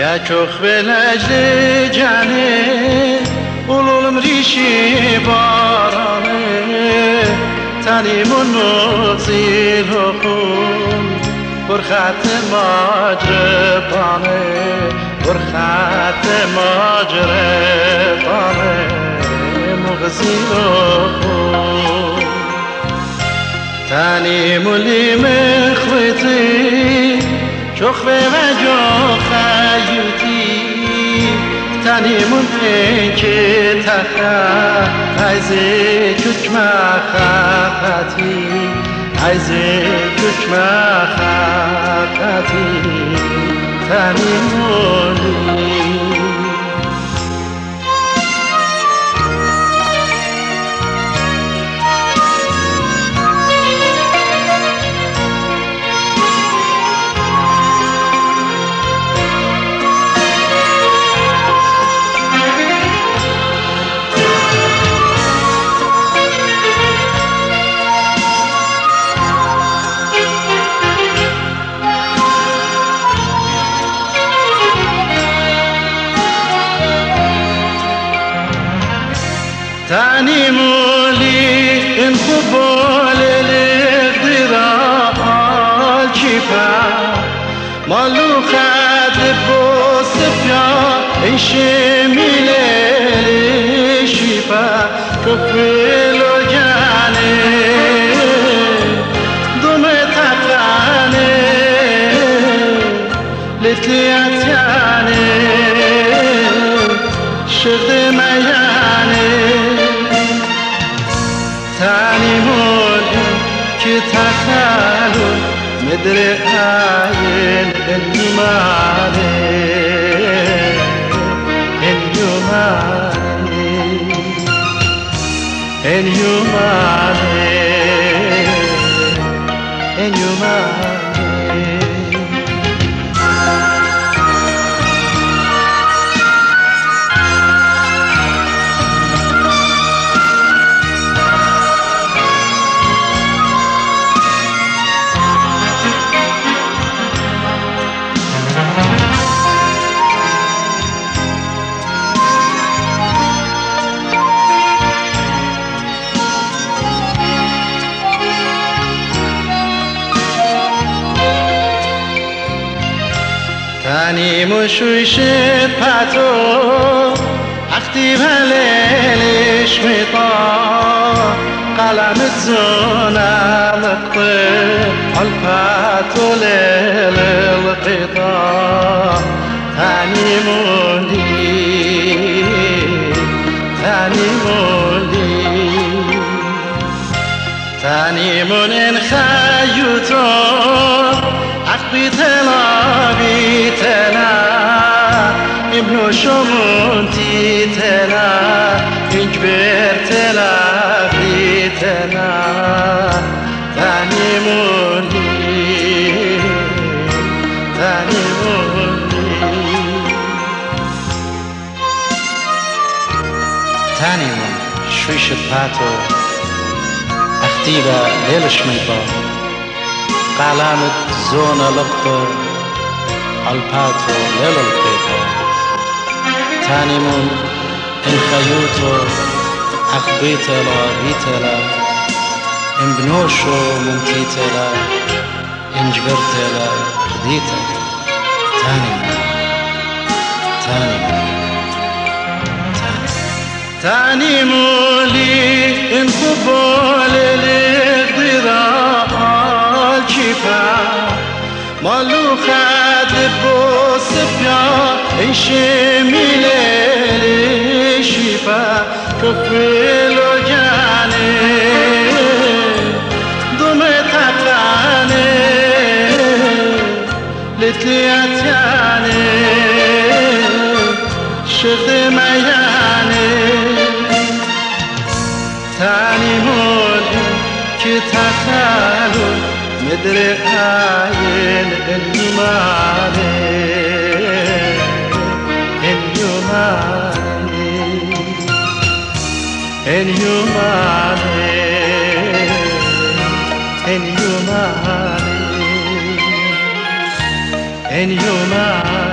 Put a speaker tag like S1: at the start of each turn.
S1: çok veləcli cəni Ululum rişi baranı Tənim zil oxun Burxat macrıbanı Burxat macrıbanı Muğzil oxun Tənim mıxvıtı Çok ve çok hayuti Tanimun peki taka Ayzi kükme khakati Ayzi kükme khakati Tanimuni Tanimuli in futbol الاقتراع الشفا مالو خد بوسفيا شميل الشفا كفلو جاني دمتقاني لتلياتياني شغد مياني تانيمون كتاكالون مدري آين اليماني اليماني اليماني اليماني تانی مشوشت پتو اختی بلیلش میطا قلمت زونم اقبل الپتو لیل القطا تانی موندی تانی موندی تانی مونن خیوتو اخبی تلابی تلا ابن شمونتي تلا انجبر تلا في تلا ثاني مولي ثاني مولي ثاني مول شويش باتو اختيبا ليلش ميبا قلامت زونا لقطة الباتو ليلو القيطة تانيمون ان خيوتو اخبيتلا بيتلا ان بنوشو ممتيتلا ان جبرتلا خديتلا تانيمون تانيمون تانيمولي ان قبول الاقتراع الشفا مالو خد بوسفيا شميل الشفا كفلو جاني دمتقاني لتلياتياني شغد مياني تاني مولي كتاكالو مدري آين اليماني اليماني اليماني اليماني اليماني